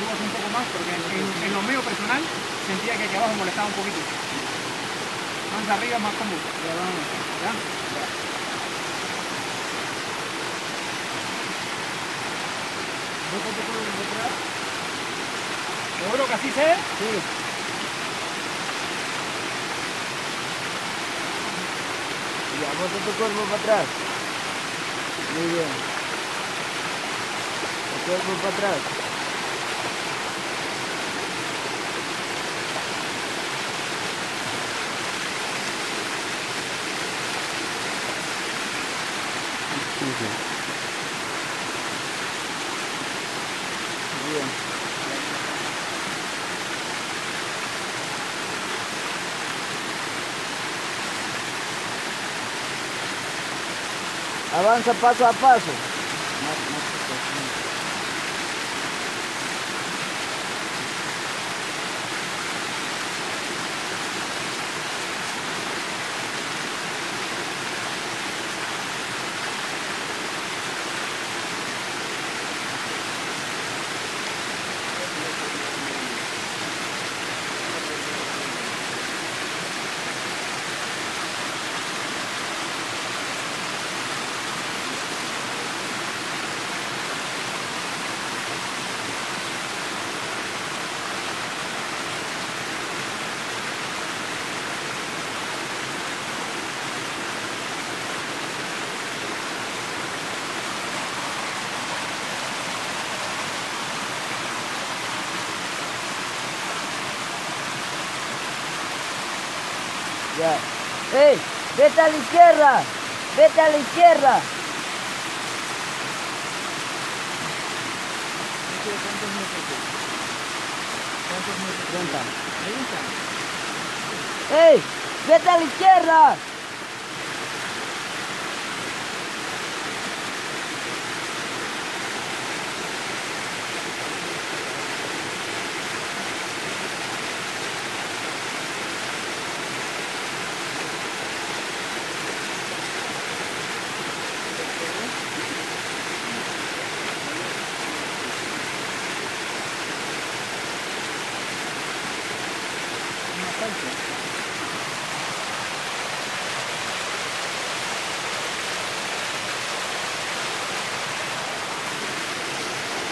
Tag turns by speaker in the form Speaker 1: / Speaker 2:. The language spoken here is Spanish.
Speaker 1: subas un poco más, porque en lo mío personal sentía que aquí abajo molestaba un poquito. Más arriba, más cómodo.
Speaker 2: Ya vamos.
Speaker 1: ¿Ya?
Speaker 2: ¿Vos te pones detrás?
Speaker 1: ¿Seguro que así sea?
Speaker 2: Sí. Ya, bota tu cuerpo para atrás. Muy bien. El cuerpo para atrás. Muy bien. Avanza paso a paso. Ya. ¡Ey! ¡Vete a la izquierda! ¡Vete a la izquierda!
Speaker 1: ¿Cuántos metros?
Speaker 2: 30.
Speaker 1: 30.
Speaker 2: ¡Ey! ¡Vete a la izquierda!
Speaker 1: Una falsa.